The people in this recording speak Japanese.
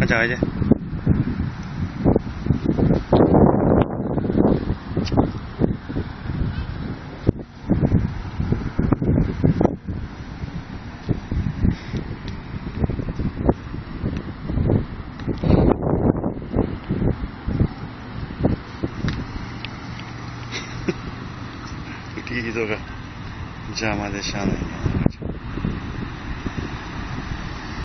あちゃんおいで。リードが邪魔でしゃあないね。